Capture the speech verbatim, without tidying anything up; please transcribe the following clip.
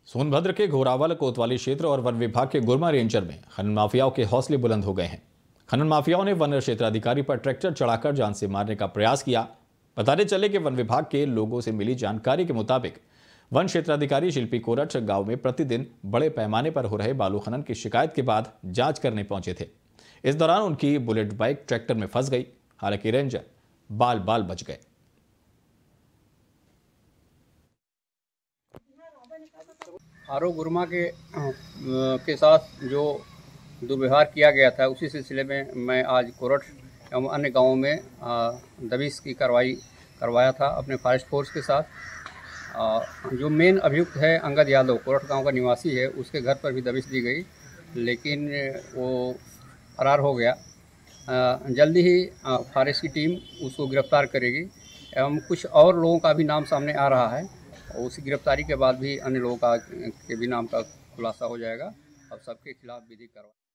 सोनभद्र के घोरावल कोतवाली क्षेत्र और वन विभाग के गुरमा रेंजर में खनन माफियाओं के हौसले बुलंद हो गए हैं। खनन माफियाओं ने वन क्षेत्राधिकारी पर ट्रैक्टर चढ़ाकर जान से मारने का प्रयास किया। बताते चले कि वन विभाग के लोगों से मिली जानकारी के मुताबिक वन क्षेत्राधिकारी शिल्पी कोरठ गांव में प्रतिदिन बड़े पैमाने पर हो रहे बालू खनन की शिकायत के बाद जांच करने पहुंचे थे। इस दौरान उनकी बुलेट बाइक ट्रैक्टर में फंस गई। हालांकि रेंजर बाल बाल बच गए। आरोप गुरमा के के साथ जो दुर्व्यवहार किया गया था, उसी सिलसिले में मैं आज कोरठ एवं अन्य गांवों में दबिश की कार्रवाई करवाया था अपने फॉरेस्ट फोर्स के साथ। जो मेन अभियुक्त है अंगद यादव, कोरठ गांव का निवासी है, उसके घर पर भी दबिश दी गई, लेकिन वो फरार हो गया। जल्दी ही फॉरेस्ट की टीम उसको गिरफ्तार करेगी एवं कुछ और लोगों का भी नाम सामने आ रहा है। उसी गिरफ्तारी के बाद भी अन्य लोगों का के भी नाम का खुलासा हो जाएगा। अब सबके खिलाफ विधिक कार्रवाई